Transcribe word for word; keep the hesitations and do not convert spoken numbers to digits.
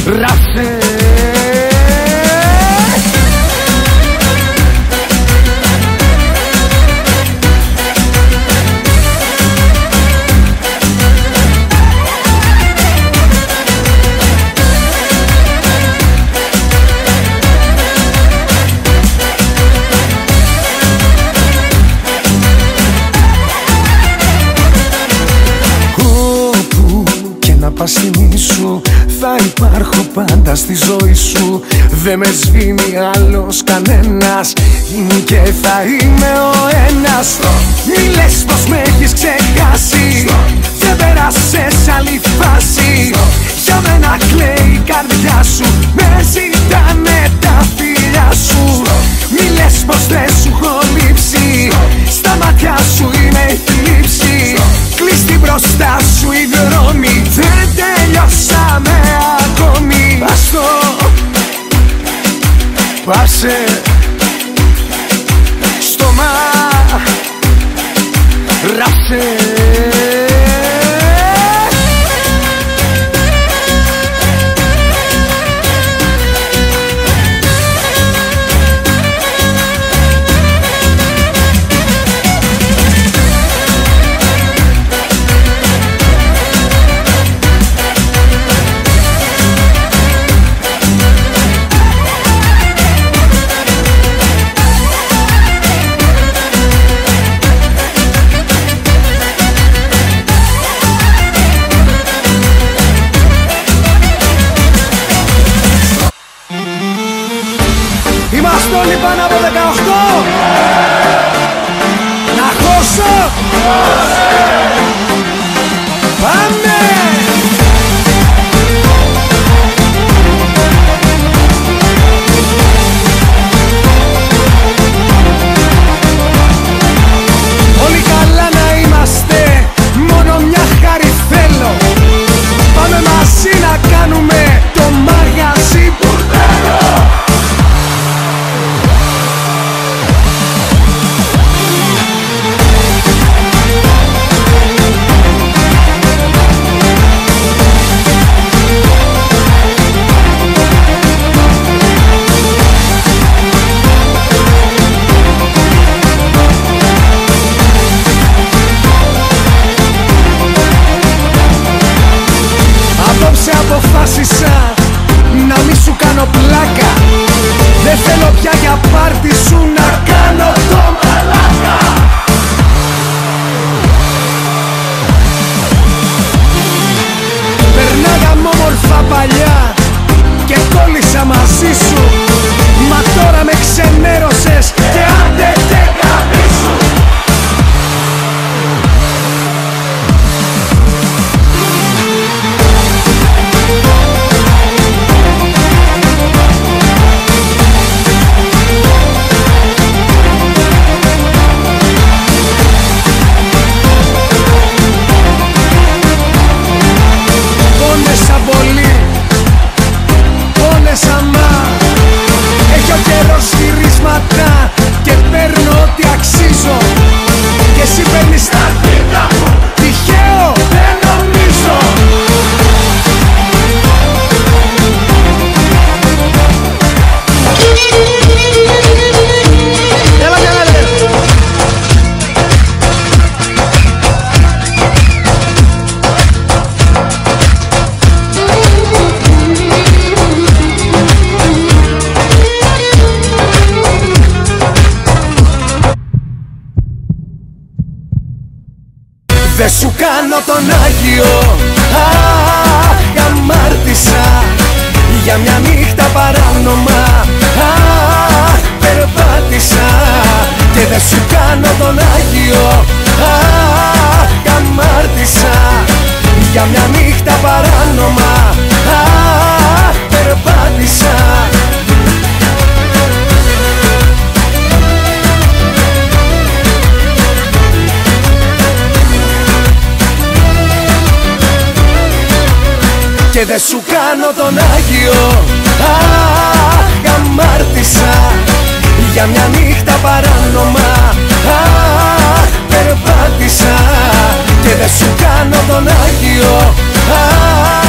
ράψε. Πασινή σου θα υπάρχω πάντα στη ζωή σου. Δεν με σβήνει άλλος κανένας, είναι και θα είμαι ο ένας. Μη λες πως με έχεις ξεχάσει, δεν πέρασες άλλη φάση. Για μένα κλαίει η καρδιά σου, με ζητάνε τα φιλιά σου. Μη λες πως δεν σου έχω λείψει, στα μάτια σου είμαι η θλίψη. Κλείστη μπροστά σου οι δρόμοι, δεν τελειώσαμε ακόμη. Άστο, πάψε, στόμα, ράψε. Είμαστε όλοι πάνω από δεκαοκτώ. Να χώσω. Πάμε. Όλοι καλά να είμαστε, μόνο μια χάρη θέλω. Πάμε μαζί να κάνουμε το μαγαζί μπουρδέλο. Αποφάσισα να μη σου κάνω πλάκα. Δεν θέλω πια για πάρτι σου να κάνω το μαλάκα. Περνάγαμε όμορφα παλιά και κόλλησα μαζί σου. Μα τώρα με ξενέρωσες και άντε τε καμίσου. Έχει ο καιρός γυρίσματα και παίρνω ό,τι αξίζω. Και εσύ παίρνεις τα αρχίδια μου. Τυχαίο δεν νομίζω. Έλα για να λέω. Δεν σου κάνω τον Άγιο, αχ, αμάρτησα. Για μια νύχτα παράνομα, αχ, περπάτησα. Και δεν σου κάνω τον Άγιο, αχ, αμάρτησα. Για μια νύχτα παράνομα, αχ, περπάτησα. Και δεν σου κάνω τον Άγιο, αχ, αμάρτησα. Για μια νύχτα παράνομα, αχ, περπάτησα. Και δεν σου κάνω τον Άγιο, αχ,